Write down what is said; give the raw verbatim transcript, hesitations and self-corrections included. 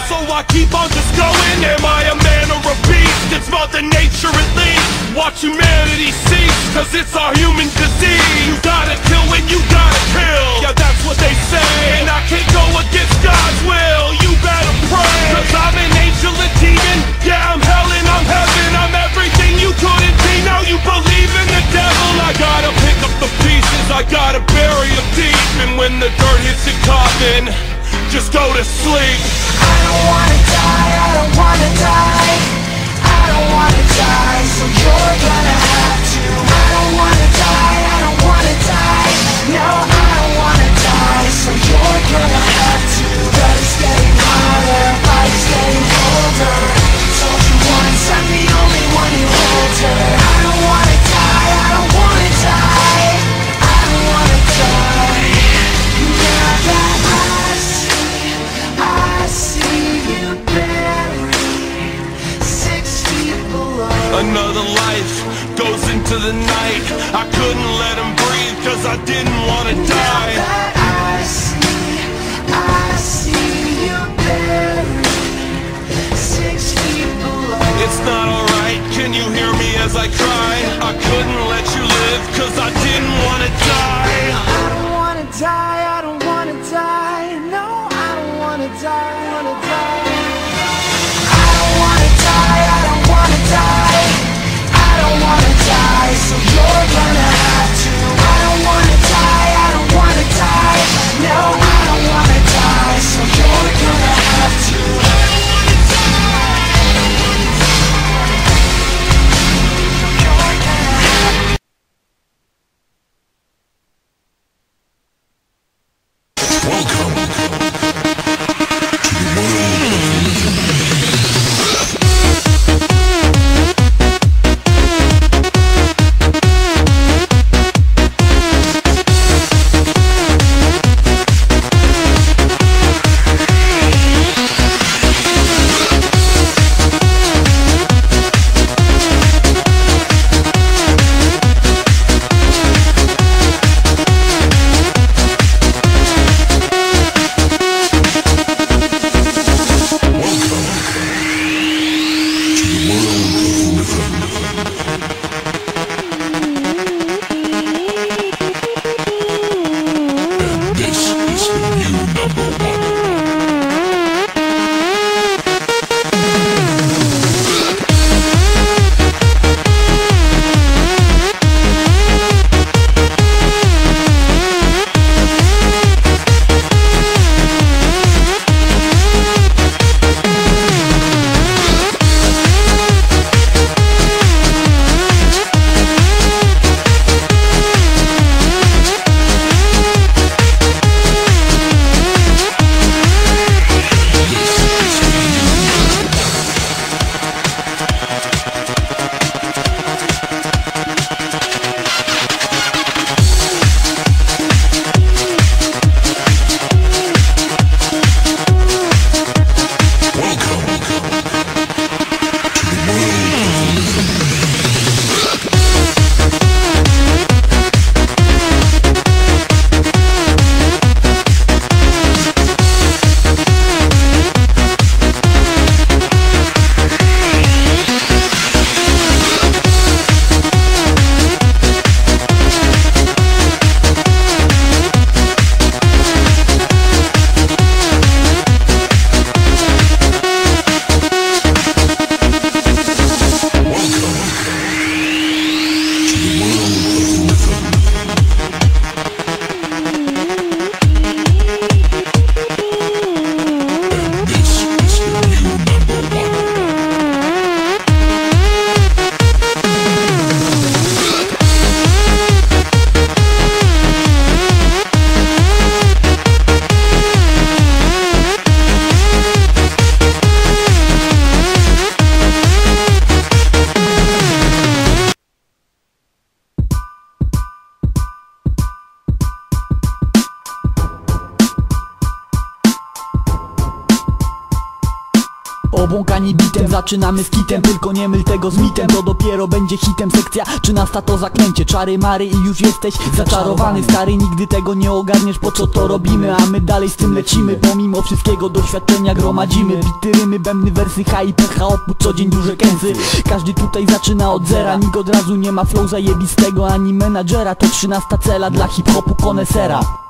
So I keep on just going. Am I a man or a beast? It's Mother Nature at least. Watch humanity cease, cause it's our human disease. You gotta kill when you gotta kill. Yeah, that's what they say. And I can't go against God's will. You better pray, cause I'm an angel, a demon. Yeah, I'm hell and I'm heaven. I'm everything you couldn't be. Now you believe in the devil. I gotta pick up the pieces, I gotta bury them deep. And when the dirt hits your coffin, just go to sleep. I don't wanna die, I don't wanna die. I don't wanna die, so you're gonna have to. I don't wanna die, I don't wanna die. No, I don't wanna die, so you're gonna have to. But it's getting harder, life's getting older. Told you once, I'm the only one who holds her. I don't wanna die, I don't wanna die. I don't wanna die. Now that I see, I see you buried six feet below. Another life goes into the night. I couldn't let him breathe, cause I didn't wanna die. Now that I see, I see you buried six feet below. It's not alright, can you hear me as I cry? I couldn't let you live, cause I didn't wanna die. I don't wanna die, I don't wanna die. No, I don't wanna die, wanna die. I don't wanna die, I don't wanna die. I don't wanna die, so you're gonna have to. I don't wanna die, I don't wanna die. No, I don't wanna die, so you're gonna have to. You're gonna have to. Welcome to the world of religion. zaczynamy z kitem, tylko nie myl tego z mitem. To dopiero będzie hitem, sekcja trzynasta to zaklęcie. Czary mary i już jesteś zaczarowany. Stary, nigdy tego nie ogarniesz, po co to robimy, a my dalej z tym lecimy. Pomimo wszystkiego doświadczenia gromadzimy. Bity, rymy, bębny, wersy, H I P, H O P, co dzień duże kęsy. Każdy tutaj zaczyna od zera, nikt od razu nie ma flow zajebistego ani menadżera. To trzynasta cela dla hip-hopu konesera.